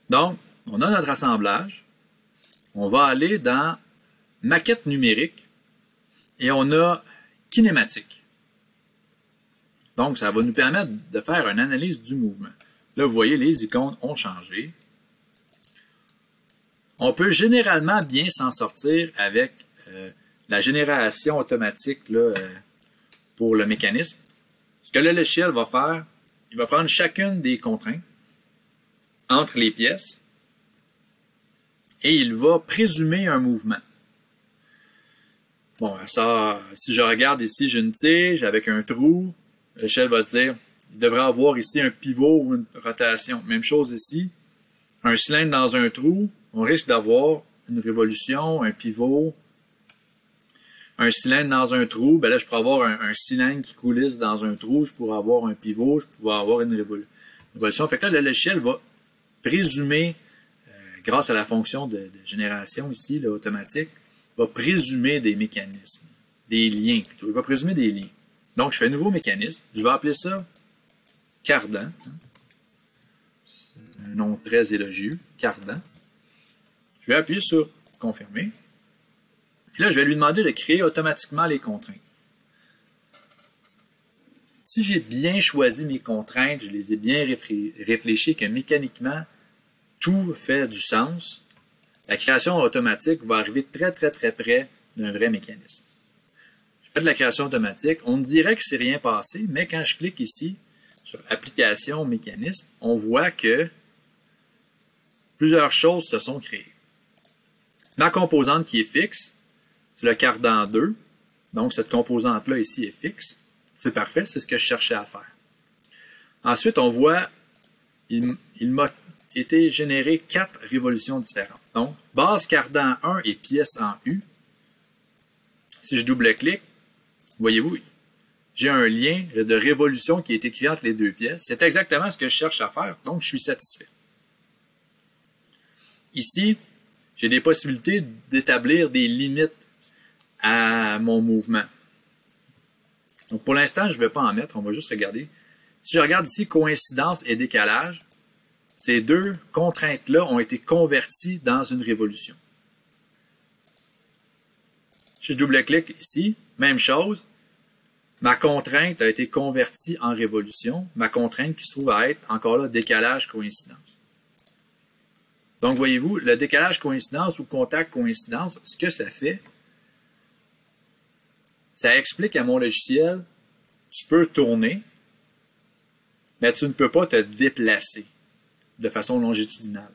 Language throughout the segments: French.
Donc, on a notre assemblage. On va aller dans maquette numérique et on a kinématique. Donc, ça va nous permettre de faire une analyse du mouvement. Là, vous voyez, les icônes ont changé. On peut généralement bien s'en sortir avec la génération automatique là, pour le mécanisme. Ce que le logiciel va faire, il va prendre chacune des contraintes entre les pièces et il va présumer un mouvement. Bon, ça, si je regarde ici, j'ai une tige avec un trou, le logiciel va dire, il devrait avoir ici un pivot ou une rotation. Même chose ici, un cylindre dans un trou, on risque d'avoir une révolution, un pivot, un cylindre dans un trou, ben là, je pourrais avoir un cylindre qui coulisse dans un trou, je pourrais avoir un pivot, je pourrais avoir une révolution. Fait que là, le logiciel va présumer, grâce à la fonction de génération ici, là, automatique, va présumer des mécanismes, des liens plutôt. Il va présumer des liens. Donc, je fais un nouveau mécanisme. Je vais appeler ça cardan. Un nom très élogieux, cardan. Je vais appuyer sur confirmer. Et là, je vais lui demander de créer automatiquement les contraintes. Si j'ai bien choisi mes contraintes, je les ai bien réfléchies, que mécaniquement, tout fait du sens, la création automatique va arriver très, très, très près d'un vrai mécanisme. Je fais de la création automatique. On me dirait que c'est rien passé, mais quand je clique ici sur Application, Mécanisme, on voit que plusieurs choses se sont créées. Ma composante qui est fixe, c'est le cardan 2. Donc, cette composante-là ici est fixe. C'est parfait, c'est ce que je cherchais à faire. Ensuite, on voit, il m'a été généré 4 révolutions différentes. Donc, base cardan 1 et pièce en U. Si je double-clique, voyez-vous, j'ai un lien de révolution qui est écrit entre les deux pièces. C'est exactement ce que je cherche à faire, donc je suis satisfait. Ici, j'ai des possibilités d'établir des limites à mon mouvement. Donc, pour l'instant, je ne vais pas en mettre, on va juste regarder. Si je regarde ici, coïncidence et décalage, ces deux contraintes-là ont été converties dans une révolution. Si je double-clique ici, même chose, ma contrainte a été convertie en révolution, ma contrainte qui se trouve à être, encore là, décalage-coïncidence. Donc, voyez-vous, le décalage-coïncidence ou contact-coïncidence, ce que ça fait, ça explique à mon logiciel, tu peux tourner, mais tu ne peux pas te déplacer de façon longitudinale.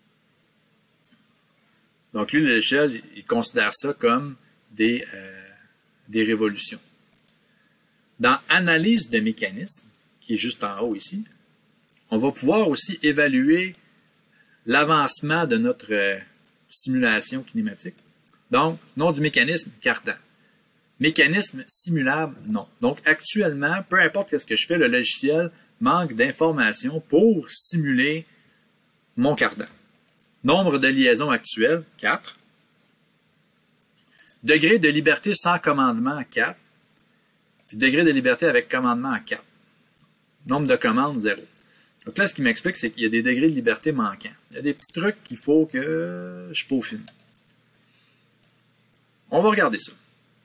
Donc, lui, le logiciel, il considère ça comme des révolutions. Dans Analyse de mécanisme, qui est juste en haut ici, on va pouvoir aussi évaluer l'avancement de notre simulation kinématique. Donc, nom du mécanisme, cardan. Mécanisme simulable, non. Donc, actuellement, peu importe ce que je fais, le logiciel manque d'informations pour simuler mon cardan. Nombre de liaisons actuelles, 4. Degré de liberté sans commandement, 4. Puis degré de liberté avec commandement, 4. Nombre de commandes, 0. Donc là, ce qui m'explique, c'est qu'il y a des degrés de liberté manquants. Il y a des petits trucs qu'il faut que je peaufine. On va regarder ça.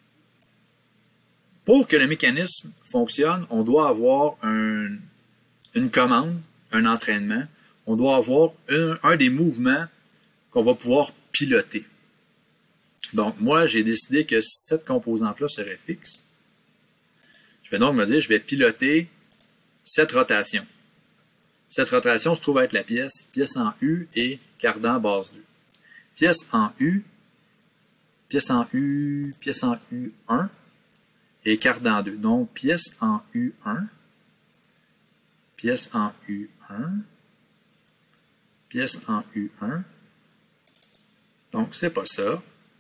Pour que le mécanisme fonctionne, on doit avoir une commande, un entraînement. On doit avoir un des mouvements qu'on va pouvoir piloter. Donc, moi, j'ai décidé que cette composante-là serait fixe. Je vais donc me dire, je vais piloter cette rotation. Cette rotation se trouve être la pièce en U et cardan base 2. Pièce en U, pièce en U1 et cardan 2. Donc, pièce en U1, pièce en U1, pièce en U1. Donc, c'est pas ça.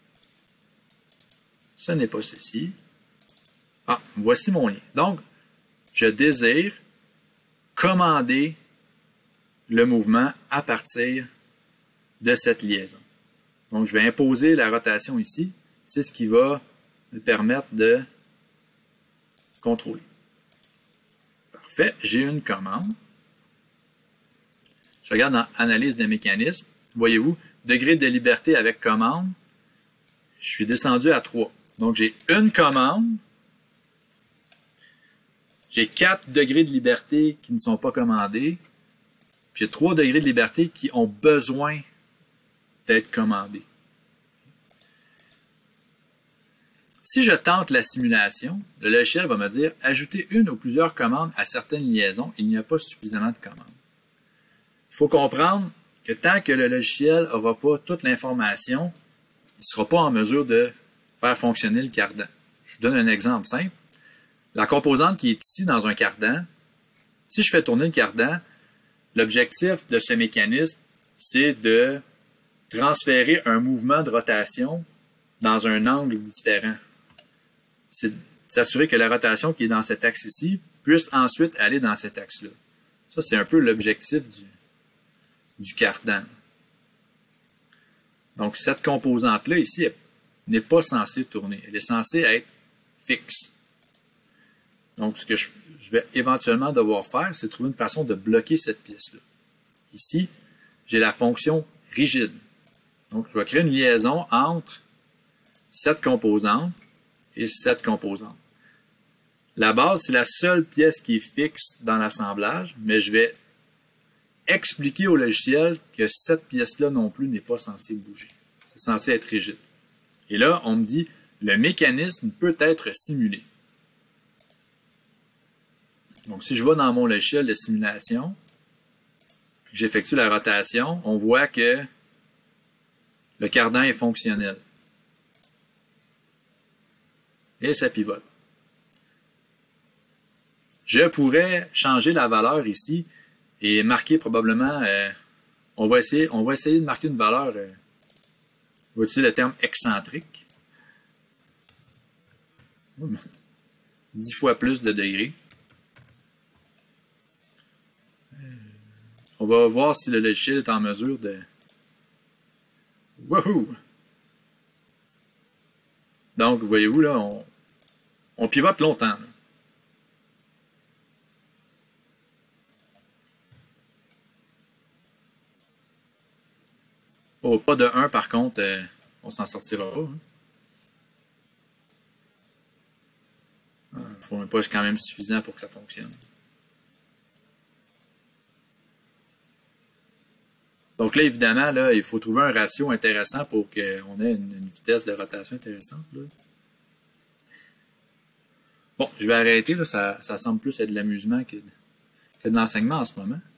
Ce n'est pas ceci. Ah, voici mon lien. Donc, je désire commander le mouvement à partir de cette liaison. Donc, je vais imposer la rotation ici. C'est ce qui va me permettre de contrôler. Parfait. J'ai une commande. Je regarde dans Analyse de mécanismes. Voyez-vous, degré de liberté avec commande, je suis descendu à 3. Donc, j'ai une commande, j'ai 4 degrés de liberté qui ne sont pas commandés, puis j'ai 3 degrés de liberté qui ont besoin d'être commandés. Si je tente la simulation, le logiciel va me dire « Ajouter une ou plusieurs commandes à certaines liaisons, il n'y a pas suffisamment de commandes. » Il faut comprendre que tant que le logiciel n'aura pas toute l'information, il ne sera pas en mesure de faire fonctionner le cardan. Je vous donne un exemple simple. La composante qui est ici dans un cardan, si je fais tourner le cardan, l'objectif de ce mécanisme, c'est de transférer un mouvement de rotation dans un angle différent. C'est s'assurer que la rotation qui est dans cet axe ici puisse ensuite aller dans cet axe-là. Ça, c'est un peu l'objectif du cardan. Donc, cette composante-là, ici, elle n'est pas censée tourner. Elle est censée être fixe. Donc, ce que je vais éventuellement devoir faire, c'est trouver une façon de bloquer cette pièce-là. Ici, j'ai la fonction rigide. Donc, je vais créer une liaison entre cette composante et cette composante. La base, c'est la seule pièce qui est fixe dans l'assemblage, mais je vais expliquer au logiciel que cette pièce-là non plus n'est pas censée bouger. C'est censé être rigide. Et là, on me dit, le mécanisme peut être simulé. Donc, si je vais dans mon logiciel de simulation, puis que j'effectue la rotation, on voit que le cardan est fonctionnel. Et ça pivote. Je pourrais changer la valeur ici et marquer probablement, on va essayer de marquer une valeur, on va utiliser le terme excentrique. 10 fois plus de degrés. On va voir si le logiciel est en mesure de... Wouhou! Donc, voyez-vous, là, on pivote longtemps. Là. Au pas de 1, par contre, on s'en sortira pas. Il faut un pas quand même suffisant pour que ça fonctionne. Donc là, évidemment, là, il faut trouver un ratio intéressant pour qu'on ait une vitesse de rotation intéressante. Là. Bon, je vais arrêter. Là, ça semble plus être de l'amusement que de l'enseignement en ce moment.